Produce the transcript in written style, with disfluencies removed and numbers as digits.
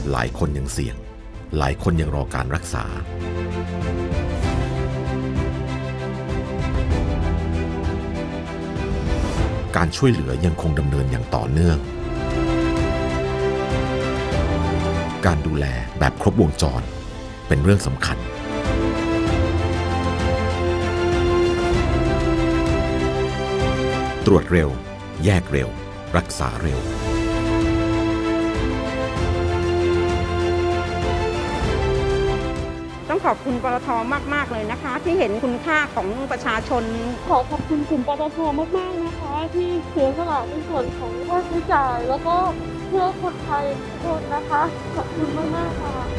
หลายคนยังเสี่ยงหลายคนยังรอการรักษาการช่วยเหลือยังคงดำเนินอย่างต่อเนื่องการดูแลแบบครบวงจรเป็นเรื่องสำคัญตรวจเร็วแยกเร็วรักษาเร็วต้องขอบคุณปตท.มากๆเลยนะคะที่เห็นคุณค่าของประชาชนขอขอบคุณกลุ่มปตท.มากๆนะคะที่เสียสละในส่วนของค่าใช้จ่ายแล้วก็เพื่อคนไทยทุกคนนะคะขอบคุณมากๆค่ะ